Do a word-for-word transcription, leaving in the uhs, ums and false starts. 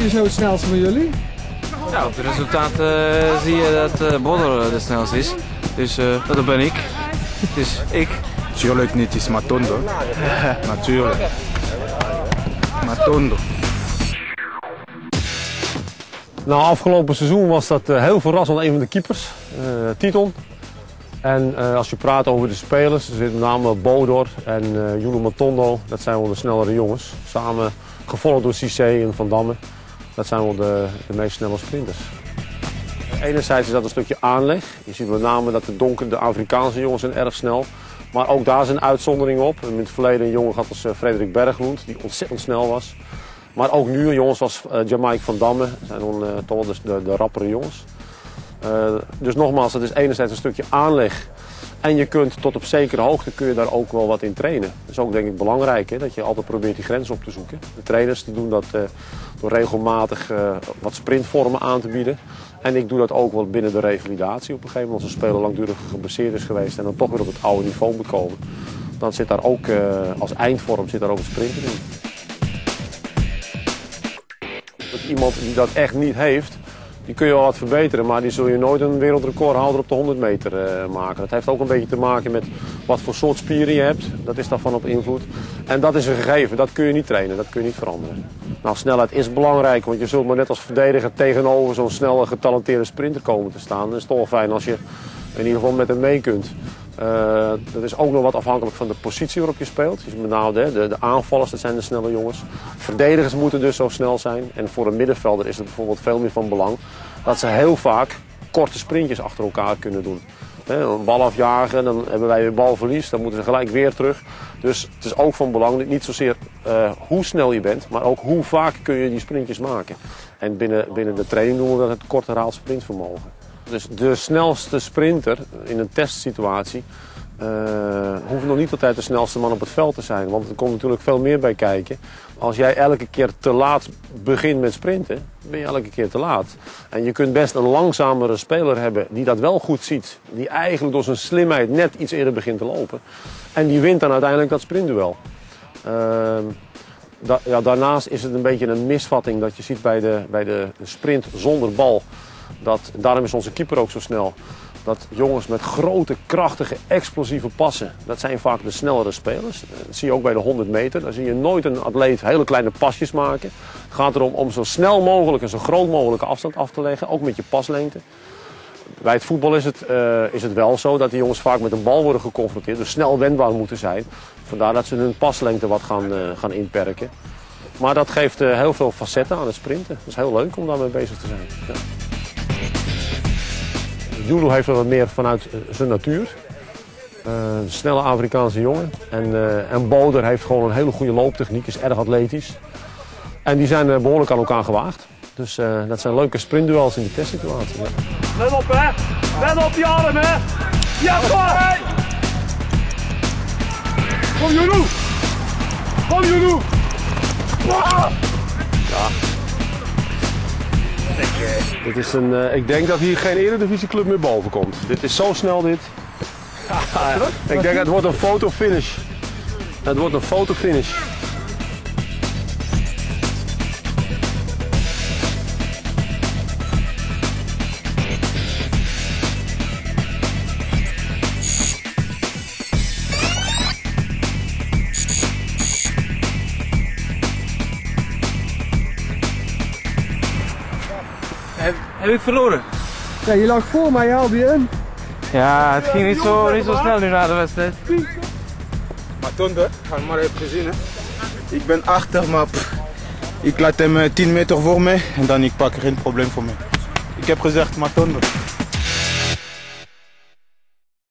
is nou het snelste van jullie? Ja, op de resultaten uh, zie je dat uh, Bodor de snelste is. Dus uh, dat ben ik. Dus ik. Natuurlijk niet, is Matondo. Natuurlijk. Matondo. Nou, afgelopen seizoen was dat uh, heel verrassend een van de keepers, uh, Titon. En uh, als je praat over de spelers, er zitten met name Bodor en uh, Juno Matondo. Dat zijn wel de snellere jongens. Samen gevolgd door Cissé en Van Damme. Dat zijn wel de, de meest snelle sprinters. Enerzijds is dat een stukje aanleg. Je ziet met name dat de donkere, de Afrikaanse jongens zijn erg snel. Maar ook daar zijn uitzonderingen op. We hebben in het verleden een jongen gehad als uh, Frederik Berglund, die ontzettend snel was. Maar ook nu jongens als uh, Jamaica Van Damme, zijn dan uh, toch wel de, de, de rappere jongens. Uh, dus nogmaals, het is enerzijds een stukje aanleg. En je kunt tot op zekere hoogte kun je daar ook wel wat in trainen. Dat is ook denk ik belangrijk, hè, dat je altijd probeert die grens op te zoeken. De trainers die doen dat uh, door regelmatig uh, wat sprintvormen aan te bieden. En ik doe dat ook wel binnen de revalidatie op een gegeven moment. Als een speler langdurig geblesseerd is geweest en dan toch weer op het oude niveau moet komen. Dan zit daar ook uh, als eindvorm zit daar ook het sprinten in. Dat iemand die dat echt niet heeft, die kun je wel wat verbeteren, maar die zul je nooit een wereldrecordhouder op de honderd meter uh, maken. Dat heeft ook een beetje te maken met wat voor soort spieren je hebt. Dat is daarvan op invloed. En dat is een gegeven, dat kun je niet trainen, dat kun je niet veranderen. Nou, snelheid is belangrijk, want je zult maar net als verdediger tegenover zo'n snelle, getalenteerde sprinter komen te staan. Dat is toch wel fijn als je in ieder geval met hem mee kunt. Uh, dat is ook nog wat afhankelijk van de positie waarop je speelt. Dus met name de, de, de aanvallers, dat zijn de snelle jongens. Verdedigers moeten dus zo snel zijn. En voor een middenvelder is het bijvoorbeeld veel meer van belang dat ze heel vaak korte sprintjes achter elkaar kunnen doen. He, een bal afjagen, dan hebben wij weer balverlies, dan moeten ze gelijk weer terug. Dus het is ook van belang, niet zozeer uh, hoe snel je bent, maar ook hoe vaak kun je die sprintjes maken. En binnen, binnen de training noemen we dat het korte herhaald sprintvermogen. Dus de snelste sprinter in een testsituatie uh, hoeft nog niet altijd de snelste man op het veld te zijn. Want er komt natuurlijk veel meer bij kijken. Als jij elke keer te laat begint met sprinten, ben je elke keer te laat. En je kunt best een langzamere speler hebben die dat wel goed ziet. Die eigenlijk door zijn slimheid net iets eerder begint te lopen. En die wint dan uiteindelijk dat sprintduel. Uh, da ja, daarnaast is het een beetje een misvatting dat je ziet bij de, bij de sprint zonder bal. Dat, daarom is onze keeper ook zo snel. Dat jongens met grote, krachtige, explosieve passen, dat zijn vaak de snellere spelers. Dat zie je ook bij de honderd meter. Daar zie je nooit een atleet hele kleine pasjes maken. Het gaat erom om zo snel mogelijk en zo groot mogelijke afstand af te leggen, ook met je paslengte. Bij het voetbal is het, uh, is het wel zo dat die jongens vaak met een bal worden geconfronteerd, dus snel wendbaar moeten zijn. Vandaar dat ze hun paslengte wat gaan, uh, gaan inperken. Maar dat geeft uh, heel veel facetten aan het sprinten. Het is heel leuk om daarmee bezig te zijn. Ja. Judo heeft er wat meer vanuit uh, zijn natuur. Uh, een snelle Afrikaanse jongen. En, uh, en Bodor heeft gewoon een hele goede looptechniek, is erg atletisch. En die zijn uh, behoorlijk aan elkaar gewaagd. Dus uh, dat zijn leuke sprintduels in de testsituatie. Ja. Let op hè! Let op die arm hè! Ja, kom! Kom Judo! Kom Judo! Ja. Dit is een, uh, ik denk dat hier geen eredivisieclub meer boven komt. Dit is zo snel dit. Ja, ik denk het wordt een fotofinish. Het wordt een fotofinish. Heb, heb ik verloren? Ja, je lag voor mij, haalde je in. Ja, het ging niet zo, niet zo snel nu na de wedstrijd. Matondo, ga maar even gezien hè. Ik ben achter, maar pff, ik laat hem tien meter voor mij en dan ik pak er geen probleem voor mij. Ik heb gezegd Matondo.